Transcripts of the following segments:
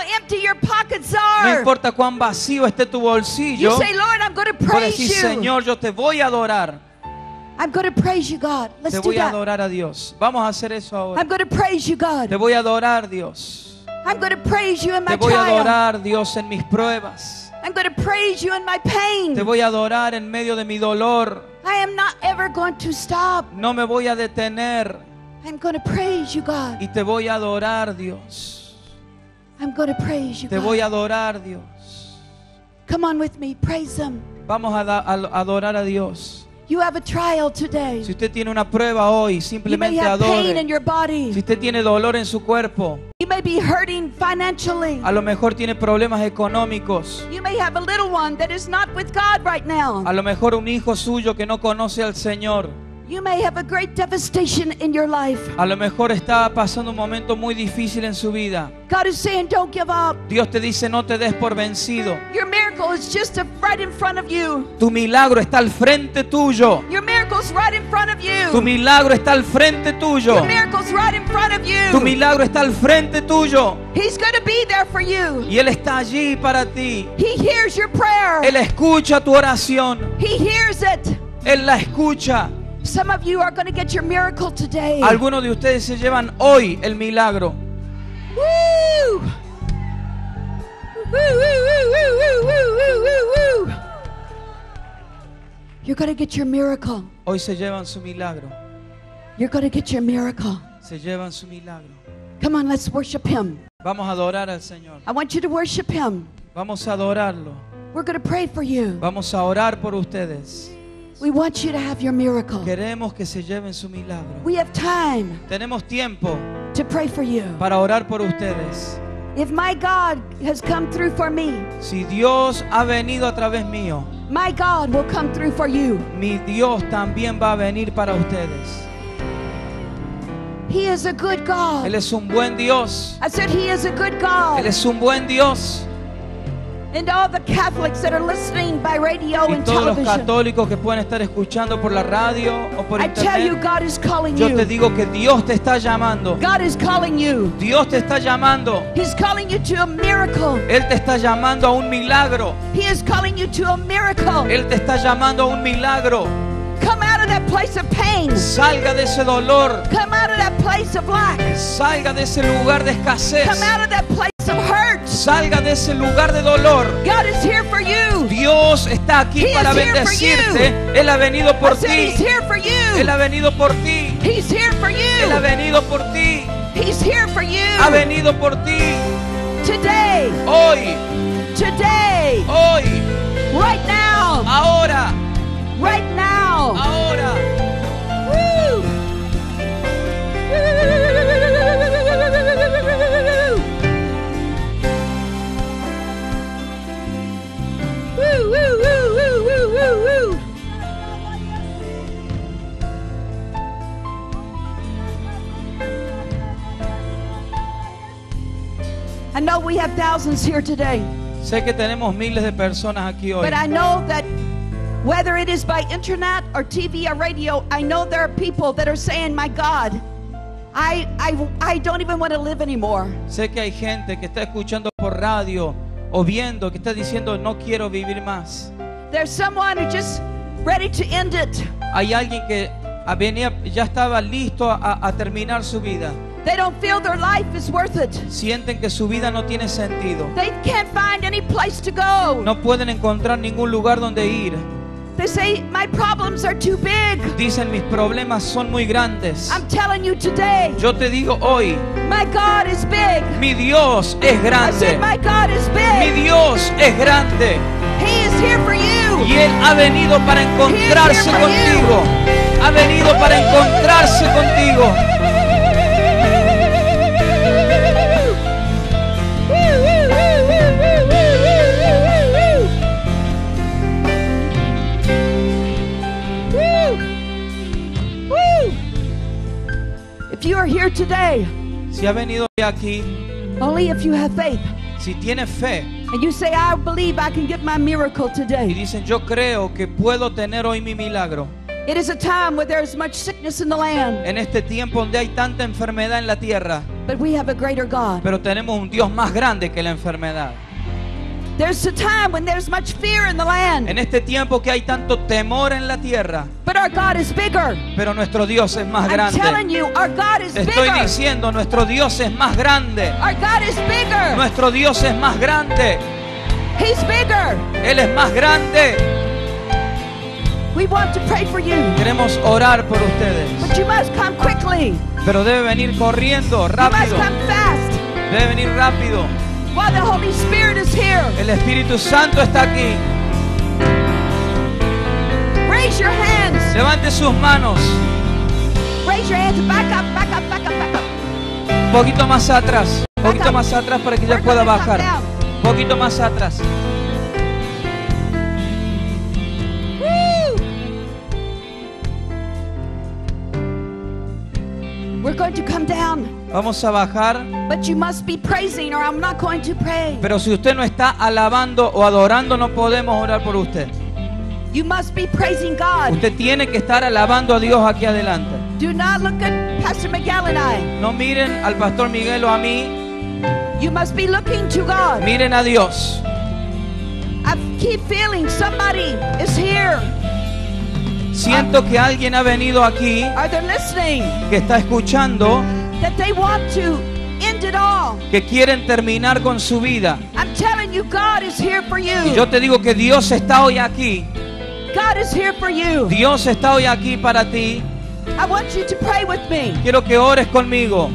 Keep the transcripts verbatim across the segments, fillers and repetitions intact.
empty your pockets No are. importa cuán vacío esté tu You bolsillo. say, Lord, I'm going to Puedes praise decir, you. Señor, yo te voy a adorar. I'm going to praise you, God. Let's Te do voy a that. adorar a Dios. Vamos a hacer eso ahora. I'm going to praise you, God. Te voy a adorar, Dios. I'm going to praise you in Te my voy a trial. adorar, Dios, en mis pruebas. I'm going to praise you in my Te pain. voy a adorar en medio de mi dolor. I am not ever going to stop. No me voy a detener. I'm going to praise you, God. Y te voy a adorar, Dios. I'm going to praise you, Te voy a God. adorar, Dios. Come on with me. Praise Him. Vamos a, da- a adorar a Dios. You have a trial today. Si usted tiene una prueba hoy, You may simplemente have pain in adore. your Si body. usted tiene dolor en su cuerpo, You may be hurting financially. a lo mejor tiene problemas económicos, You may have a little one that is not with God right now. a lo mejor un hijo suyo que no conoce al Señor, You may have a great devastation in your life. a lo mejor está pasando un momento muy difícil en su vida. God is saying, don't give up. Dios te dice, no te des por vencido. Your miracle is just right in front of you. Tu milagro está al frente tuyo. Your miracle's right in front of Tu you. milagro está al frente tuyo. Your miracle's right in front of Tu you. milagro está al frente tuyo. He's going to be there for you. Y Él está allí para ti. He hears your prayer. Él escucha tu oración. He hears it. Él la escucha. Some of you are going to get your miracle today. Algunos de ustedes se llevan hoy el milagro. Woo! Woo, woo, woo, woo, woo, woo, woo, woo. You're going to get your miracle. Hoy se llevan su milagro. You're going to get your miracle. Se llevan su milagro. Come on, let's worship Him. Vamos a adorar al Señor. I want you to worship Him. Vamos a adorarlo. We're going to pray for you. Vamos a orar por ustedes. We want you to have your miracle. Queremos que se lleven su milagro. We have time Tenemos tiempo to pray for you. para orar por ustedes. If my God has come through for me, Si Dios ha venido a través mío, my God will come through for you. mi Dios también va a venir para ustedes. He is a good God. Él es un buen Dios. I said He is a good Él God. es un buen Dios. And all the Catholics that are listening by radio Y and todos los television, católicos que pueden estar escuchando por la radio o por I tell you, internet, God is calling yo te you. digo que Dios te está llamando. God is calling you. Dios te está llamando. He's calling you to a miracle. Él te está llamando a un milagro. He is calling you to a miracle. Él te está llamando a un milagro. Come out of that place of pain. Salga de ese dolor. Come out of that place of lack. Salga de ese lugar de escasez. Come out of that place of hurt. Salga de ese lugar de dolor. God is here for you. Dios está aquí He para is here for bendecirte. you. Él ha venido I por said ti. He's here for Él you. ha venido por ti. He's here for Él ha you. venido por ti. He's here for Ha you. venido por ti. Today, Hoy, today, hoy, right now, ahora, right now. ahora. Woo! Woo, woo, woo, woo, woo, woo, woo. I know we have thousands here today, Sé que tenemos miles de personas aquí hoy. but I know that whether it is by internet or T V or radio, I know there are people that are saying, my God, I, I, I don't even want to live anymore. Sé que hay gente que está escuchando por radio o viendo que está diciendo no quiero vivir más. There's someone who just ready to end it. Hay alguien que venía, ya estaba listo a, a terminar su vida. They don't feel their life is worth it. Sienten que su vida no tiene sentido. They can't find any place to go. No pueden encontrar ningún lugar donde ir. They say, my problems are too big. Dicen mis problemas son muy grandes. I'm telling you today, Yo te digo hoy, my God is big. mi Dios es I grande. said, my God is Mi big. Dios es grande. He is here for you. Y Él ha venido para encontrarse contigo. Ha venido para encontrarse contigo. If you are here today, Si ha venido aquí, only if you have faith, si tienes fe and you say, I believe I can get my miracle y today. dicen yo creo que puedo tener hoy mi milagro. It is a time where there is much sickness in the land. En este tiempo donde hay tanta enfermedad en la tierra, But we have a greater God. Pero tenemos un Dios más grande que la enfermedad. There's a time when there's much fear in the land. En este tiempo que hay tanto temor en la tierra, But our God is bigger. pero nuestro Dios es más I'm telling grande. you, our God is Te estoy bigger. diciendo, nuestro Dios es más grande. Our God is bigger. Nuestro Dios es más grande. He's bigger. Él es más grande. We want to pray for you. Queremos orar por ustedes. But you must come quickly. Pero debe venir corriendo, You must rápido. come fast. Debe venir rápido. While the Holy Spirit is here. El Espíritu Santo está aquí. Raise your hands. Levante sus manos. Raise your hands. Back up, back up, back up, back up. Un poquito más atrás. Un poquito más atrás para que ella We're pueda gonna come bajar. down. Un poquito más atrás. Woo! We're going to come down. Vamos a bajar. But you must be praising or I'm not going to pray. Pero si usted no está alabando o adorando, no podemos orar por usted. You must be praising God. Usted tiene que estar alabando a Dios aquí adelante. Do not look at Pastor Miguel and I. No miren al pastor Miguel o a mí. You must be looking to God. Miren a Dios. I keep feeling somebody is here. Siento que alguien ha venido aquí, Are they listening? que está escuchando, That they want to end it all. que quieren terminar con su vida. I'm telling you, God is here for Y you. yo te digo que Dios está hoy aquí. God is here for you. Dios está hoy aquí para ti. I want you to pray with me. Quiero que ores conmigo.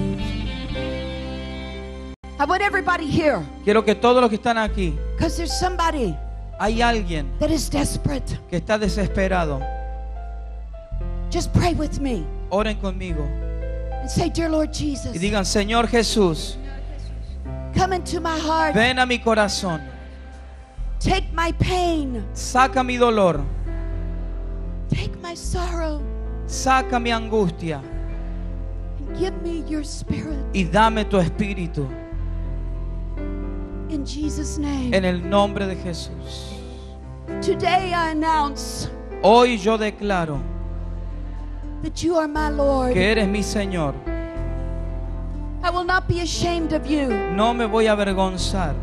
I want everybody here. Quiero que todos los que están aquí, Because there's somebody hay alguien that is desperate. que está desesperado. Just pray with me Oren conmigo and say, Dear Lord Jesus, y digan, Señor Jesús, come into my heart. ven a mi corazón. Take my pain. Saca mi dolor. Take my sorrow. Saca mi angustia. And give me your spirit. Y dame tu espíritu. In Jesus' name. En el nombre de Jesús. Today I announce Hoy yo declaro that you are my Lord. que eres mi Señor. I will not be ashamed of you. No me voy a avergonzar.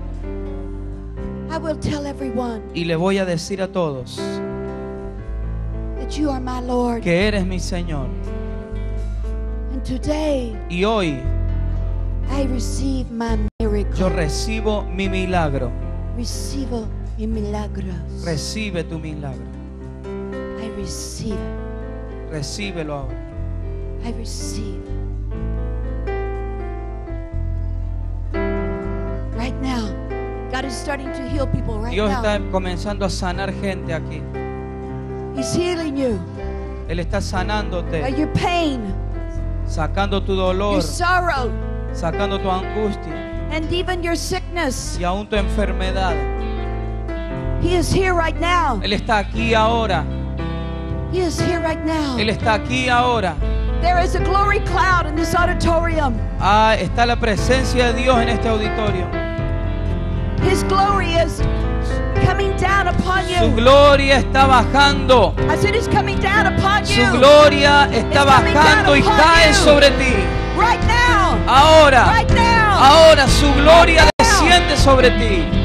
I will tell everyone Y le voy a decir a todos that you are my Lord. que eres mi Señor. And today Y hoy I receive my miracle. yo recibo mi milagro. Recibo mi milagros. Recibe tu milagro. I receive it. Recíbelo ahora. I receive. Right now, God is starting to heal people right Dios está now. comenzando a sanar gente aquí. He's healing you. Él está By sanándote, your pain, sacando tu dolor, your sorrow, sacando tu angustia and even your sickness. y aún tu enfermedad. He is here right now. Él está aquí ahora. He is here right now. Él está aquí ahora. There is a glory cloud in this auditorium. Ah, está la presencia de Dios en este auditorio. His glory is coming down upon Su you. gloria está bajando. I said it's coming down upon Su you. gloria está It's coming bajando y down upon cae you. sobre ti. Right now. Ahora, Right now. ahora su gloria Right now. desciende sobre ti.